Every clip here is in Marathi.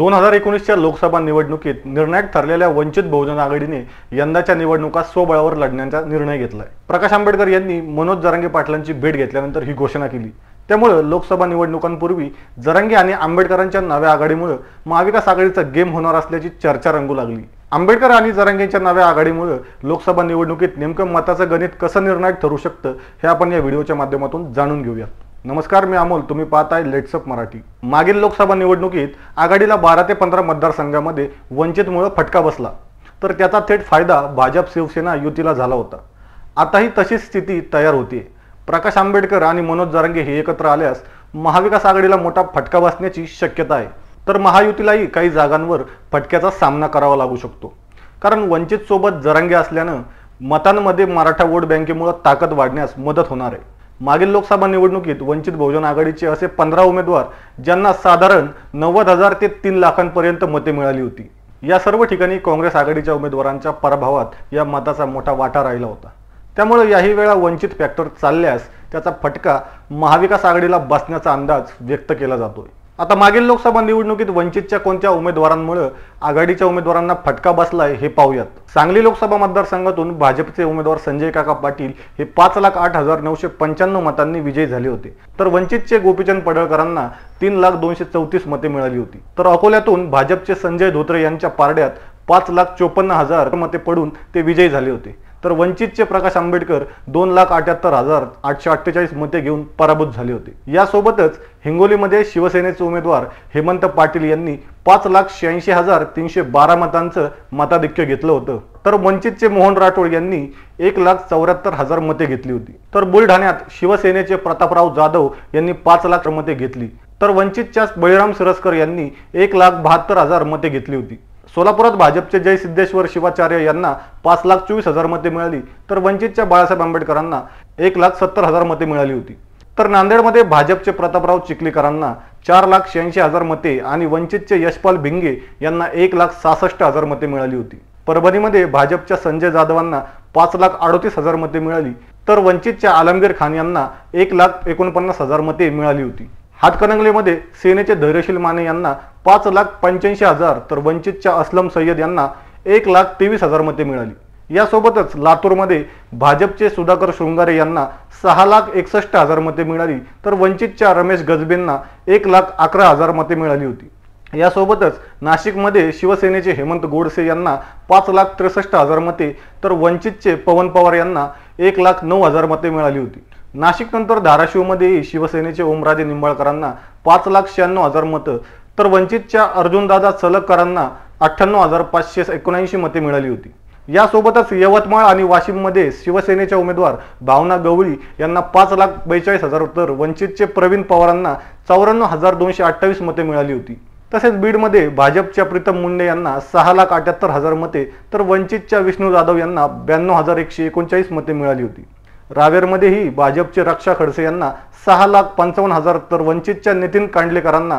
2019च्या लोकसभा निवडणुकीत निर्णायक ठरलेल्या वंचित बहुजन आघाडीने यंदाच्या निवडणुका स्वबळावर लढण्याचा निर्णय घेतलाय। प्रकाश आंबेडकर यांनी मनोज जरांगे पाटलांची भेट घेतल्यानंतर ही घोषणा केली। त्यामुळे लोकसभा निवडणुकांपूर्वी जरांगे आणि आंबेडकरांच्या नव्या आघाडीमुळे महाविकास आघाडीचा गेम होणार असल्याची चर्चा रंगू लागली। आंबेडकर आणि जरांगेंच्या नव्या आघाडीमुळे लोकसभा निवडणुकीत नेमकं मताचं गणित कसं निर्णायक ठरू शकतं हे आपण या व्हिडिओच्या माध्यमातून जाणून घेऊया। नमस्कार, मी अमोल, तुम्ही पाहताय लेट्स अप मराठी। मागील लोकसभा निवडणुकीत आघाडीला 12 ते 15 मतदारसंघांमध्ये वंचितमुळे फटका बसला, तर त्याचा थेट फायदा भाजप शिवसेना युतीला झाला होता। आताही तशीच स्थिती तयार होते। प्रकाश आंबेडकर आणि मनोज जरांगे हे एकत्र आल्यास महाविकास आघाडीला मोठा फटका बसण्याची शक्यता आहे, तर महायुतीलाही काही जागांवर फटक्याचा सामना करावा लागू शकतो। कारण वंचित सोबत जरांगे असल्यानं मतांमध्ये मराठा वोट बँकेमुळे ताकद वाढण्यास मदत होणार आहे। मागील लोकसभा निवडणुकीत वंचित बहुजन आघाडीचे असे 15 उमेदवार ज्यांना साधारण 90,000 ते 3 लाखांपर्यंत मते मिळाली होती। या सर्व ठिकाणी काँग्रेस आघाडीच्या उमेदवारांच्या पराभवात या मताचा मोठा वाटा राहिला होता। त्यामुळे याही वेळा वंचित फॅक्टर चालल्यास त्याचा फटका महाविकास आघाडीला बसण्याचा अंदाज व्यक्त केला जातोय। आता मागील लोकसभा निवडणुकीत वंचितच्या कोणत्या उमेदवारांमुळे आघाडीच्या उमेदवारांना फटका बसलाय हे पाहूयात। सांगली लोकसभा मतदारसंघातून भाजपचे उमेदवार संजय काका पाटील हे 5,08,995 मतांनी विजयी झाले होते, तर वंचितचे गोपीचंद पडळकरांना 3,02,34 मते मिळाली होती। तर अकोल्यातून भाजपचे संजय धोत्रे यांच्या पारड्यात 5,54,000 मते पडून ते विजयी झाले होते, तर वंचितचे प्रकाश आंबेडकर 2,78,848 मते घेऊन पराभूत झाले होते। यासोबतच हिंगोलीमध्ये शिवसेनेचे उमेदवार हेमंत पाटील यांनी 5,86,312 मतांचं मताधिक्य घेतलं होतं, तर वंचितचे मोहन राठोड यांनी 1,74,000 मते घेतली होती। तर बुलढाण्यात शिवसेनेचे प्रतापराव जाधव यांनी 5 लाख मते घेतली, तर वंचितच्याच बळीराम सिरस्कर यांनी 1,72,000 मते घेतली होती। सोलापुरात भाजपचे जय सिद्धेश्वर शिवाचार्य यांना 5,24,000 मते मिळाली, तर वंचितच्या बाळासाहेब आंबेडकरांना 1,70,000 मते मिळाली होती। तर नांदेडमध्ये भाजपचे प्रतापराव चिखलीकरांना 4,86,000 मते आणि वंचितचे यशपाल भिंगे यांना 1,66,000 मते मिळाली होती। परभणीमध्ये भाजपच्या संजय जाधवांना 5,38,000 मते मिळाली, तर वंचितच्या आलमगीर खान यांना 1,49,000 मते मिळाली होती। हातकणंगलेमध्ये सेनेचे धैर्यशील माने यांना 5,85,000 तर वंचितच्या असलम सय्यद यांना 1,23,000 मते मिळाली। यासोबतच लातूरमध्ये भाजपचे सुधाकर शृंगारे यांना 6,61,000 मते मिळाली, तर वंचितच्या रमेश गजबेंना 1,11,000 मते मिळाली होती। यासोबतच नाशिकमध्ये शिवसेनेचे हेमंत गोडसे यांना 5,63,000 मते, तर वंचितचे पवन पवार यांना 1,09,000 मते मिळाली होती। नाशिकनंतर धाराशिवमध्ये शिवसेनेचे ओमराजे निंबाळकरांना 5,96,000 मतं, तर वंचितच्या अर्जुनदादा चलकरांना 98,579 मते मिळाली होती। यासोबतच यवतमाळ आणि वाशिममध्ये शिवसेनेच्या उमेदवार भावना गवळी यांना 5,42,000 तर वंचितचे प्रवीण पवारांना 54,228 मते मिळाली होती। तसेच बीडमध्ये भाजपच्या प्रीतम मुंडे यांना 6,78,000 मते, तर वंचितच्या विष्णू जाधव यांना 92,139 मते मिळाली होती। रावेरमध्येही भाजपचे रक्षा खडसे यांना 6,55,000 तर वंचितच्या नितीन कांडलेकरांना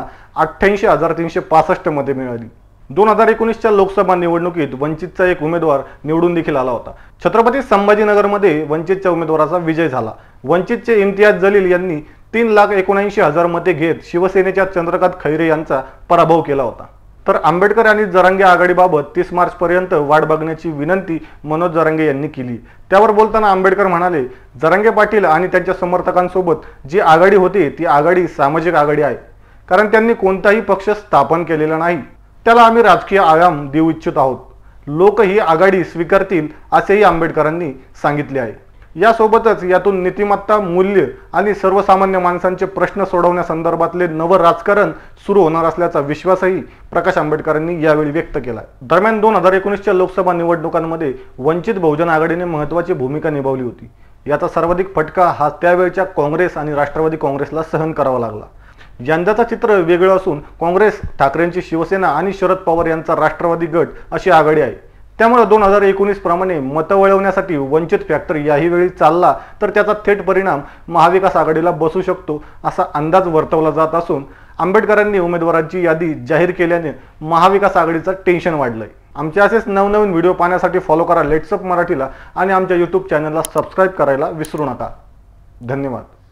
88,365 मते मिळाली। 2019च्या लोकसभा निवडणुकीत वंचितचा एक उमेदवार निवडून देखील आला होता। छत्रपती संभाजीनगरमध्ये वंचितच्या उमेदवाराचा विजय झाला। वंचितचे इम्तियाज जलील यांनी 3,79,000 मते घेत शिवसेनेच्या चंद्रकांत खैरे यांचा पराभव केला होता। तर आंबेडकर आणि जरांगे आघाडीबाबत 30 मार्चपर्यंत वाट बघण्याची विनंती मनोज जरांगे यांनी केली। त्यावर बोलताना आंबेडकर म्हणाले, जरांगे पाटील आणि त्यांच्या समर्थकांसोबत जी आघाडी होती ती आघाडी सामाजिक आघाडी आहे, कारण त्यांनी कोणताही पक्ष स्थापन केलेला नाही। त्याला आम्ही राजकीय आयाम देऊ इच्छित आहोत। लोक ही आघाडी स्वीकारतील असेही आंबेडकरांनी सांगितले आहे। यासोबतच यातून नीतिमत्ता, मूल्य आणि सर्वसामान्य माणसांचे प्रश्न सोडवण्यासंदर्भातले नवं राजकारण सुरू होणार असल्याचा विश्वासही प्रकाश आंबेडकरांनी यावेळी व्यक्त केला। दरम्यान 2019च्या लोकसभा निवडणुकांमध्ये वंचित बहुजन आघाडीने महत्त्वाची भूमिका निभावली होती। याचा सर्वाधिक फटका हा त्यावेळच्या काँग्रेस आणि राष्ट्रवादी काँग्रेसला सहन करावा लागला। यंदाचं चित्र वेगळं असून काँग्रेस, ठाकरेंची शिवसेना आणि शरद पवार यांचा राष्ट्रवादी गट अशी आघाडी आहे। त्यामुळे 2019 प्रमाणे मतं वळवण्यासाठी वंचित फॅक्टर याही वेळी चालला तर त्याचा थेट परिणाम महाविकास आघाडीला बसू शकतो असा अंदाज वर्तवला जात असून आंबेडकरांनी उमेदवारांची यादी जाहीर केल्याने महाविकास आघाडीचं टेन्शन वाढलंय। आमचे असेच नवनवीन व्हिडिओ पाहण्यासाठी फॉलो करा लेट्स अप मराठीला आणि आमच्या YouTube चॅनलला सबस्क्राईब करायला विसरू नका। धन्यवाद।